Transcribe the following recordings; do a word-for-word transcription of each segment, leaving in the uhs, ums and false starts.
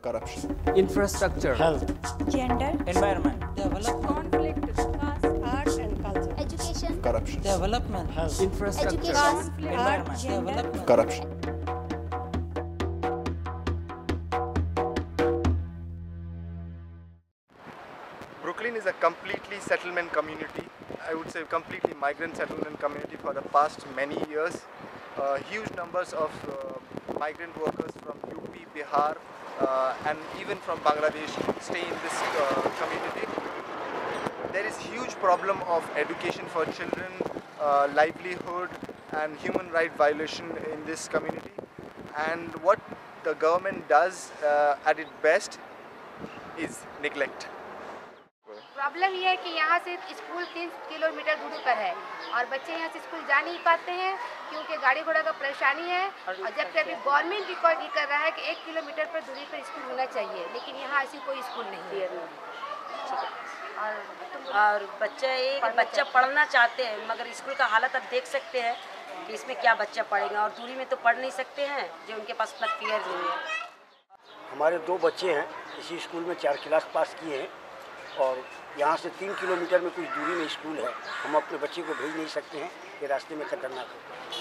corruption, infrastructure, health, gender, environment, development, conflict, caste, art and culture, education, corruption, development, health, infrastructure, education, environment, art, gender, development. corruption. Brooklyn is a completely settlement community. I would say completely migrant settlement community for the past many years. Uh, huge numbers of uh, migrant workers from U P, Bihar uh, and even from Bangladesh stay in this uh, community. There is huge problem of education for children, uh, livelihood and human right violation in this community. And what the government does uh, at its best is neglect. Problem ये है कि यहाँ से school तीन kilometre दूरी पर है और बच्चे यहाँ से स्कूल जा नहीं पाते हैं क्योंकि गाड़ी घोड़ा का परेशानी है। और जबकि अभी गवर्नमेंट भी ये कर रहा है कि एक किलोमीटर पर दूरी पर स्कूल होना चाहिए, लेकिन यहाँ ऐसी कोई स्कूल नहीं है। और और बच्चे एक बच्चा पढ़ना चाहते हैं मगर स्कूल का हालत आप देख सकते हैं कि इसमें क्या बच्चा पढ़ेगा, और दूरी में तो पढ़ नहीं सकते हैं जो उनके पास इतना फेयर नहीं है। हमारे दो बच्चे हैं, इसी स्कूल में चार क्लास पास किए हैं और यहाँ से तीन किलोमीटर में कुछ दूरी में स्कूल है। हम अपने बच्चे को भेज नहीं सकते हैं, ये रास्ते में खतरनाक है।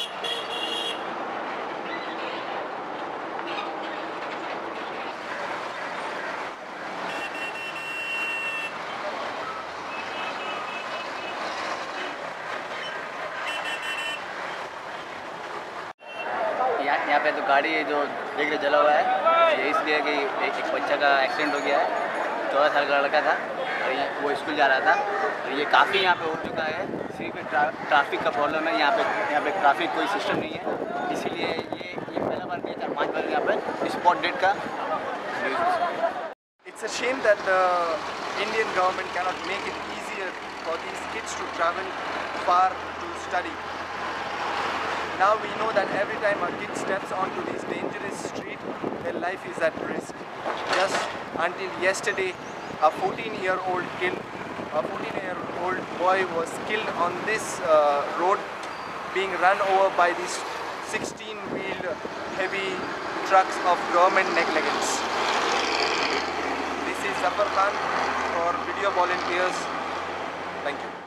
यहाँ पे तो गाड़ी जो देख रहे जला हुआ है, ये इसलिए कि एक, एक बच्चा का एक्सीडेंट हो गया है। चौदह साल का लड़का था और ये वो स्कूल जा रहा था और ये काफ़ी यहाँ पे हो चुका है। सिर्फ ट्रा, ट्रैफिक का प्रॉब्लम है यहाँ पे। यहाँ पे ट्रैफिक कोई सिस्टम नहीं है, इसीलिए ये ये पहला बार नहीं था, पाँच बार यहाँ पे स्पॉट डेट का news. It's a shame that the Indian government cannot make it easier for these kids to travel far to study. Now we know that every time a kid steps onto this dangerous street, their life is at risk. Just until yesterday, a fourteen-year-old kid, a fourteen-year-old boy was killed on this uh, road, being run over by these sixteen-wheeled heavy trucks of government negligence. This is Zafar Khan for Video Volunteers. Thank you.